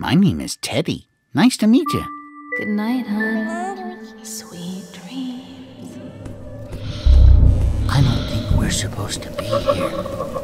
My name is Teddy. Nice to meet you. Good night, hon. Sweet dreams. I don't think we're supposed to be here.